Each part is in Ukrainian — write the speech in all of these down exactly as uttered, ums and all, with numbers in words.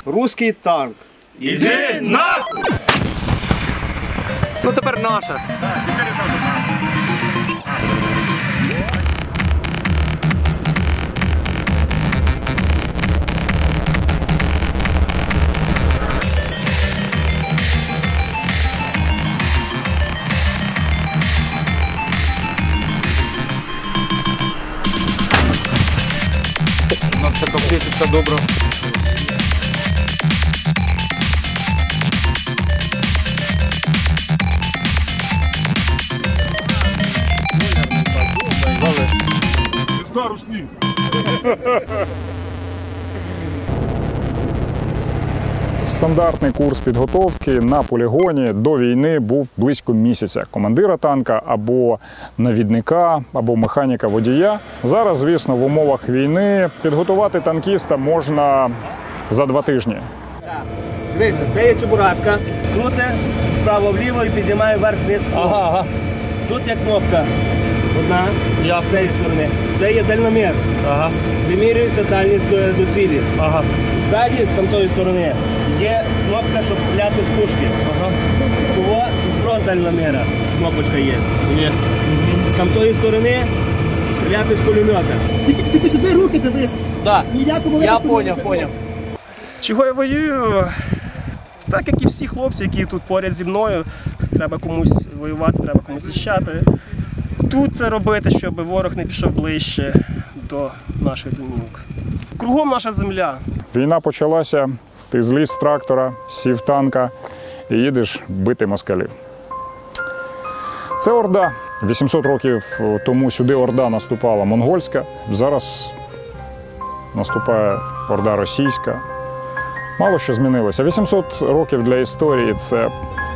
Руський танк. Іди нахуй! Ну тепер наша. У нас така світиться добре. Старусні. Стандартний курс підготовки на полігоні до війни був близько місяця. Командира танка або навідника, або механіка-водія. Зараз, звісно, в умовах війни підготувати танкіста можна за два тижні. Дивіться, це є чебурашка. Круте вправо-вліво і піднімає вверх-вниз. Ага, ага. Тут є кнопка. Одна, з цієї сторони. Це є дальномір. Ага. Вимірюється дальність до, до цілі. Ага. Ззаді, з тамтої сторони, є кнопка, щоб стріляти з пушки. Ага. Того зброс дальноміра. Кнопочка є. Є. З тамтої сторони стріляти з пулемета. Тільки, тільки сюди руки дивись. Да. Ніякому Я випадку поняв, не поняв. Чого я воюю? Так як і всі хлопці, які тут поряд зі мною. Треба комусь воювати, треба комусь захищати. Тут це робити, щоб ворог не пішов ближче до наших домівок. Кругом наша земля. Війна почалася, ти зліз з трактора, сів в танка і їдеш бити москалів. Це Орда. вісімсот років тому сюди Орда наступала монгольська, зараз наступає Орда російська. Мало що змінилося. вісімсот років для історії – це...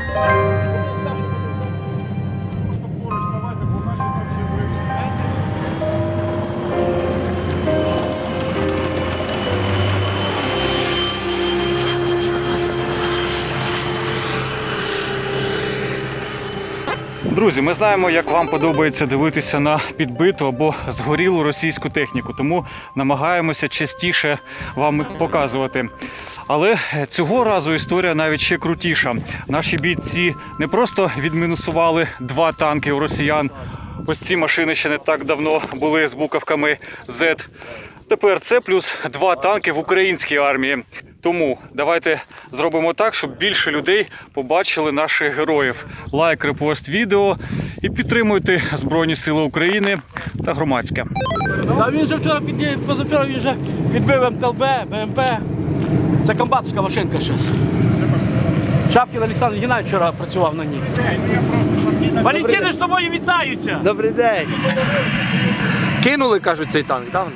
Друзі, ми знаємо, як вам подобається дивитися на підбиту або згорілу російську техніку, тому намагаємося частіше вам показувати. Але цього разу історія навіть ще крутіша. Наші бійці не просто відмінусували два танки у росіян. Ось ці машини ще не так давно були з буковками зет. Тепер це плюс два танки в українській армії. Тому давайте зробимо так, щоб більше людей побачили наших героїв. Лайк, репост відео і підтримуйте Збройні Сили України та громадське. А він вже вчора, під, позавчора він вже підбив ем те ел бе, бе ем пе. Це комбатська машинка зараз. Шапкін Олександр Геннадійович вчора працював на ній. Валентини з тобою вітаються! Добрий день. Кинули, кажуть, цей танк, так?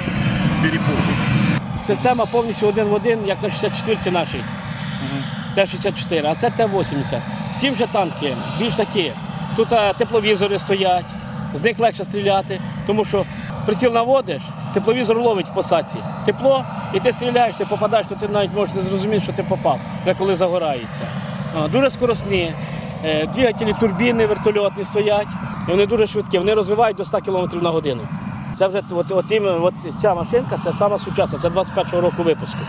Система повністю один в один, як на шістдесят четвірці нашій. Т шістдесят чотири, а це Т вісімдесят. Ці вже танки більш такі. Тут а, тепловізори стоять, з них легше стріляти, тому що приціл наводиш, тепловізор ловить в посадці. Тепло, і ти стріляєш, ти попадаєш, то ти навіть можеш не зрозуміти, що ти попав, вже коли загорається. А, дуже скоростні, е, двигателі турбіни вертольотні стоять, і вони дуже швидкі, вони розвивають до ста кілометрів на годину. Це вже от, от, от ця машинка, це сама сучасна, це двадцять першого року випуску.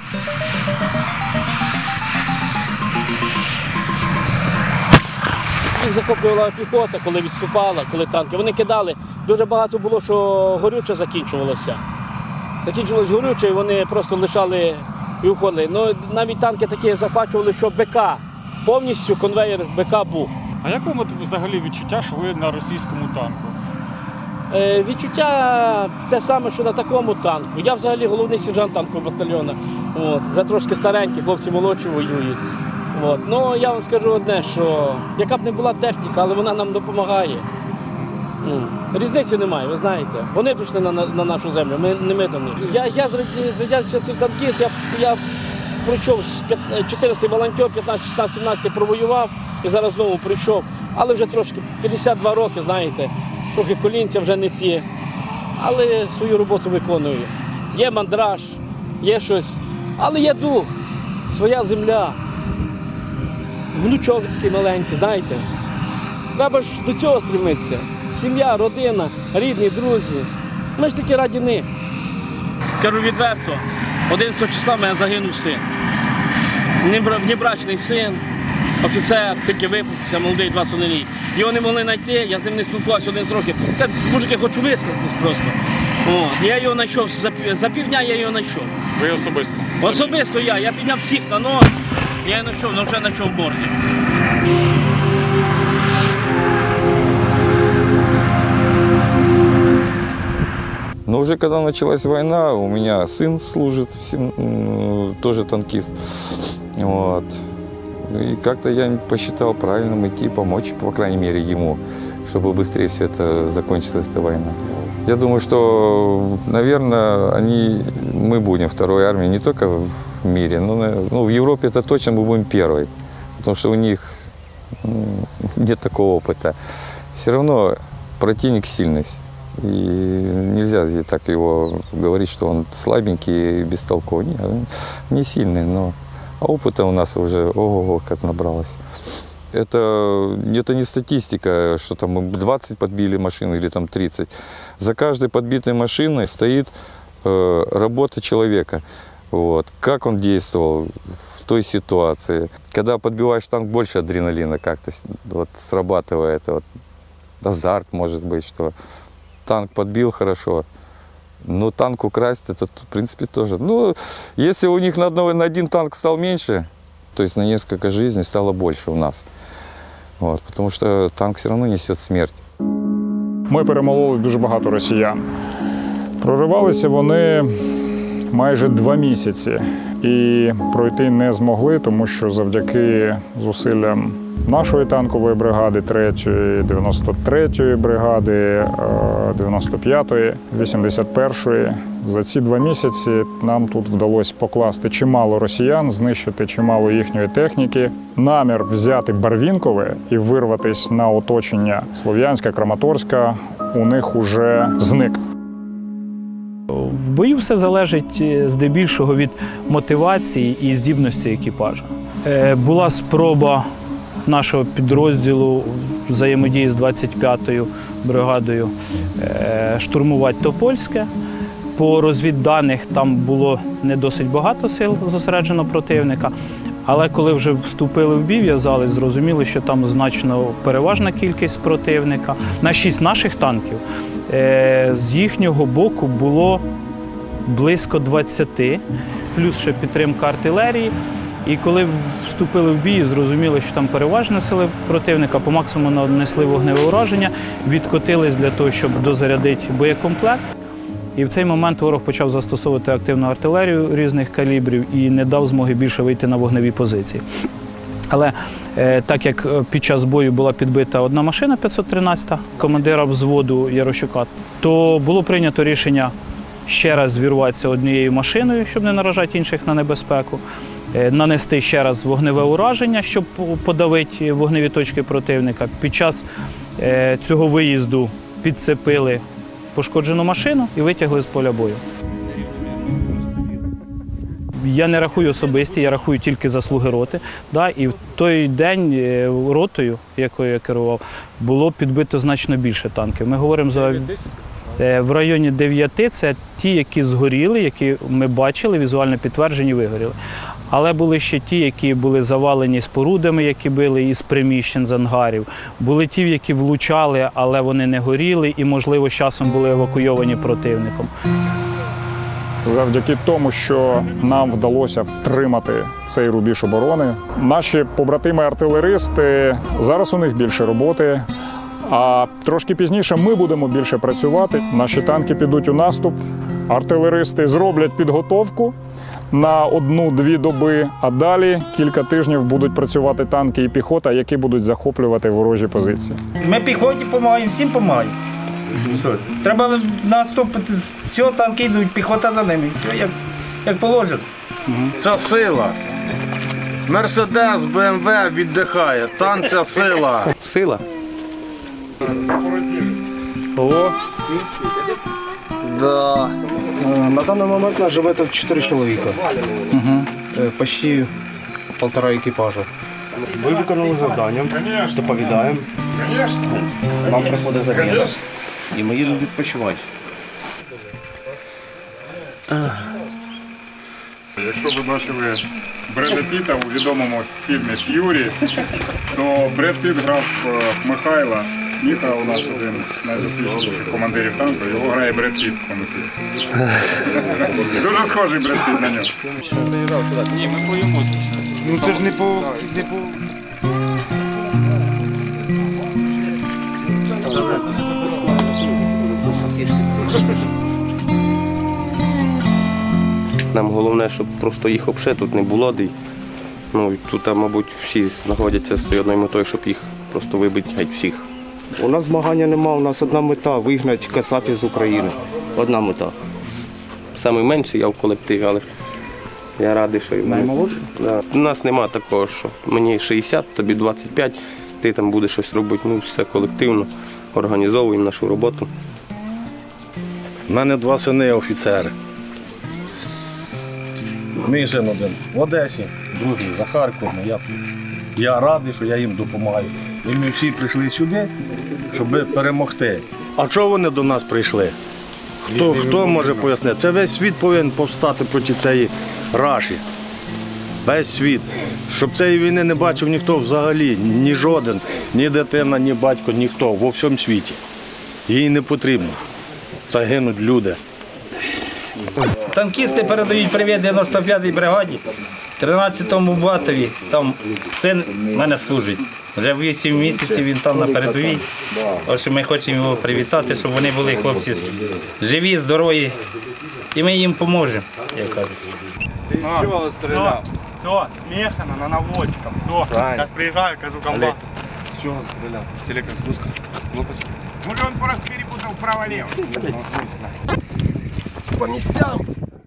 Їх захоплювала піхота, коли відступала, коли танки. Вони кидали. Дуже багато було, що горюче закінчувалося. Закінчувалося горюче, і вони просто лишали і уходили. Ну, навіть танки такі захвачували, що БК, повністю конвейер БК був. А як вам взагалі відчуття, що ви на російському танку? Е, відчуття те саме, що на такому танку. Я взагалі головний сержант танкового батальйону. От, вже трошки старенькі, хлопці молодші воюють. От. Ну, я вам скажу одне, що яка б не була техніка, але вона нам допомагає. Різниці немає, ви знаєте. Вони прийшли на, на, на нашу землю, ми, не ми до них. Я, я з радянських часів танкіст, я, я пройшов з чотирнадцяти волонтер, п'ятнадцять, шістнадцять, сімнадцять провоював і зараз знову прийшов. Але вже трошки, п'ятдесят два роки, знаєте, трохи колінця вже не ті. Але свою роботу виконую. Є мандраж, є щось, але є дух, своя земля. Внучок такий маленький, знаєте. Треба ж до цього стремитися. Сім'я, родина, рідні, друзі. Ми ж таки раді них. Скажу відверто, одинадцятого числа в мене загинув син. Внебрачний син, офіцер, тільки випустився, молодий, двадцять один рік. Його не могли знайти, я з ним не спілкувався одинадцять років. Це, мужик, я хочу висказатись просто. О, я його знайшов, за, за півдня я його знайшов. Ви особисто? Особисто я, я підняв всіх на ноги, я його знайшов, але вже знайшов в морді. Но уже когда началась война, у меня сын служит, тоже танкист. Вот. И как-то я посчитал правильным идти, помочь, по крайней мере, ему, чтобы быстрее все это закончилась, эта война. Я думаю, что, наверное, они, мы будем второй армией не только в мире, но ну, в Европе это точно мы будем первой, потому что у них ну, нет такого опыта. Все равно противник сильный. И нельзя так его говорить, что он слабенький и бестолковый. Нет, он не сильный, но опыта у нас уже ого-го как набралось. Это, это не статистика, что там мы двадцать подбили машин или там тридцать. За каждой подбитой машиной стоит э, работа человека. Вот. Как он действовал в той ситуации. Когда подбиваешь танк, больше адреналина как-то вот, срабатывает. Вот, азарт, может быть, что танк подбил хорошо. Но танк украсть, это, в принципе, тоже. Ну, если у них на, одного, на один танк стал меньше, то есть на несколько жизней стало больше у нас. Вот, потому что танк все равно несет смерть. Ми перемололи дуже багато росіян. Проривалися вони майже два місяці і пройти не змогли, тому що завдяки зусиллям нашої танкової бригади, третьої, дев'яносто третьої бригади, дев'яносто п'ятої, вісімдесят першої. За ці два місяці нам тут вдалося покласти чимало росіян, знищити чимало їхньої техніки. Намір взяти Барвінкове і вирватися на оточення Слов'янська, Краматорська у них уже зник. В бою все залежить здебільшого від мотивації і здібності екіпажа. Була спроба нашого підрозділу взаємодії з двадцять п'ятою бригадою штурмувати Топольське. По розвідданих там було не досить багато сил зосереджено противника, але коли вже вступили в бій, в'язались, зрозуміли, що там значно переважна кількість противника. На шість наших танків з їхнього боку було близько двадцяти, плюс ще підтримка артилерії. І коли вступили в бій, зрозуміли, що там переважні сили противника, по максимуму нанесли вогневе ураження, відкотились для того, щоб дозарядити боєкомплект. І в цей момент ворог почав застосовувати активну артилерію різних калібрів і не дав змоги більше вийти на вогневі позиції. Але е, так як під час бою була підбита одна машина, п'ятсот тринадцята, командира взводу Ярощука, то було прийнято рішення ще раз звірватися однією машиною, щоб не наражати інших на небезпеку, е, нанести ще раз вогневе ураження, щоб подавити вогневі точки противника. Під час е, цього виїзду підцепили пошкоджену машину і витягли з поля бою. Я не рахую особисті, я рахую тільки заслуги роти. Да, і в той день ротою, якою я керував, було підбито значно більше танків. Ми говоримо за в районі дев'яти, це ті, які згоріли, які ми бачили, візуально підтверджені, вигоріли. Але були ще ті, які були завалені спорудами, які били із приміщень, з ангарів. Були ті, які влучали, але вони не горіли і, можливо, з часом були евакуйовані противником. Завдяки тому, що нам вдалося втримати цей рубіж оборони, наші побратими-артилеристи, зараз у них більше роботи, а трошки пізніше ми будемо більше працювати. Наші танки підуть у наступ, артилеристи зроблять підготовку на одну-дві доби, а далі кілька тижнів будуть працювати танки і піхота, які будуть захоплювати ворожі позиції. Ми піхоті допомагаємо, всім допомагаємо. Треба наступити, всі танки йдуть, піхота за ними, все як, як положено. Це сила. Мерседес, Б М В віддихає, танк – це сила. Сила. О, да. На даний момент нас живе тут чотири чоловіка. Угу. Почти полтора екіпажа. Ми виконали завдання, доповідаємо. Нам приходить заміна. І ми їдемо відпочивати. якщо ви бачили Бреда Піта у відомому фільмі «Ф'юрі», то Бред Піт грав Михайла. Міха у нас один з найдосвідченіших командирів танку, його грає Бред Піт в тому фільмі. Дуже схожий Бред Піт на нього. Ні, ми боїмося. Ну це ж не по... Не по... Нам головне, щоб просто їх взагалі тут не було. Ну, тут, мабуть, всі знаходяться з одною метою, щоб їх просто вибити геть всіх. У нас змагання нема, у нас одна мета – вигнати кацапів з України. Одна мета. Самий менший я в колективі, але я радий, що... Наймолодший? Да. У нас нема такого, що мені шістдесят, тобі двадцять п'ять, ти там будеш щось робити. Ну, все колективно, організовуємо нашу роботу. У мене два сини офіцери. Мій син один в Одесі, другий за Харковом. Я, я радий, що я їм допомагаю. І ми всі прийшли сюди, щоб перемогти. А чого вони до нас прийшли? Хто, хто може пояснити? Це весь світ повинен повстати проти цієї раші. Весь світ. Щоб цієї війни не бачив ніхто взагалі, ні жоден, ні дитина, ні батько, ніхто во всьому світі. Їй не потрібно. Це гинуть люди. Танкісти передають привіт дев'яносто п'ятій бригаді, тринадцятому батові. Там син в мене служить. Вже вісім місяців він там на передовій. Ось ми хочемо його привітати, щоб вони були хлопці живі, здорові. І ми їм поможемо, як кажуть. Ти з чого стріляв? Все, смехано, на наводчиках. Все, зараз приїжджаю, кажу, комбат. З чого стріляв? З телекоспуска. Кнопочки. Може він просто перепутав вправо-лево. По місцям.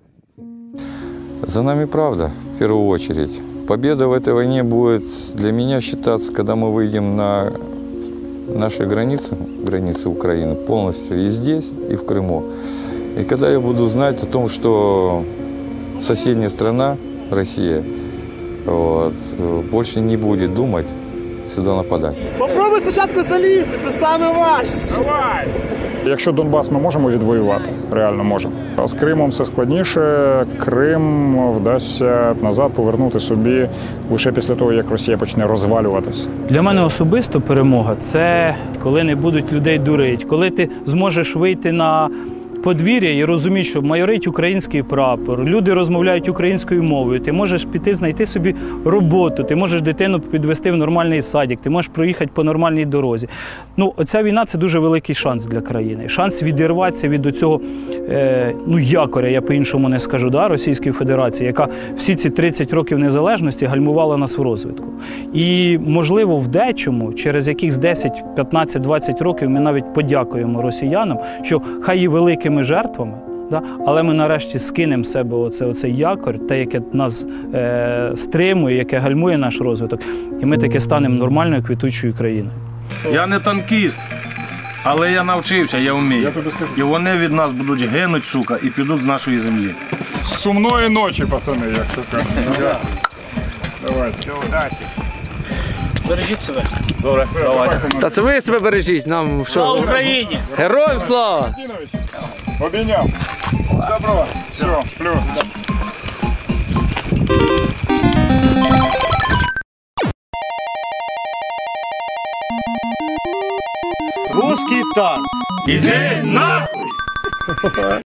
За нами правда, в первую очередь. Победа в этой войне будет для меня считаться, когда мы выйдем на наши границы, границы Украины, полностью и здесь, и в Крыму. И когда я буду знать о том, что соседняя страна, Россия, вот, больше не будет думать сюда нападать. Попробуй спочатку залізти, це саме важче. Давай! Якщо Донбас ми можемо відвоювати, реально можемо. А з Кримом все складніше. Крим вдасться назад повернути собі лише після того, як Росія почне розвалюватися. Для мене особисто перемога – це коли не будуть людей дурити, коли ти зможеш вийти на подвір'я і розуміти, що майорить український прапор, люди розмовляють українською мовою, ти можеш піти знайти собі роботу, ти можеш дитину підвести в нормальний садик, ти можеш проїхати по нормальній дорозі. Ну, оця війна – це дуже великий шанс для країни. Шанс відірватися від цього е, ну, якоря, я по-іншому не скажу, да, Російської Федерації, яка всі ці тридцять років незалежності гальмувала нас в розвитку. І, можливо, в дечому, через якихось десять, п'ятнадцять, двадцять років ми навіть подякуємо росіянам, що хай і великим жертвами, да? Але ми нарешті скинемо з себе оце, оцей якор, те, яке нас е, стримує, яке гальмує наш розвиток, і ми таки станемо нормальною квітучою країною. Я не танкіст, але я навчився, я вмію. І вони від нас будуть гинуть, сука, і підуть з нашої землі. Сумної ночі, пацани, як це кажуть. Давайте. Удачі. Бережіть себе. Добре, давайте. Та це ви себе бережіть, нам що? Слава Україні! Героям слава! Обійняв. Добро. Все, плюс. Русський танк. Іди нахуй!